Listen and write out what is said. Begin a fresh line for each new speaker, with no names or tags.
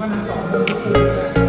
ว่าทั้งสองคนก็คุยกัน